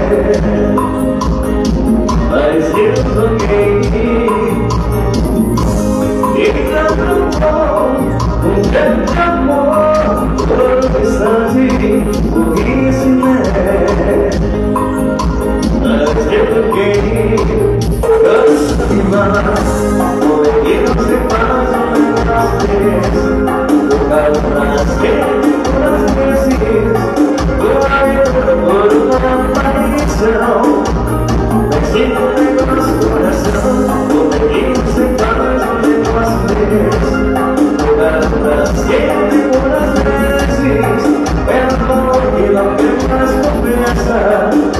mas eu joguei e tanto bom, com tanto amor, todo instante, por isso né, mas eu joguei, canso demais, como é que não se faz um negócio desse, por causa das vezes, por uma aparição. Mas se não é nosso coração, como é que você faz um negócio desse? Por das vezes, é amor que não tem mais conversa.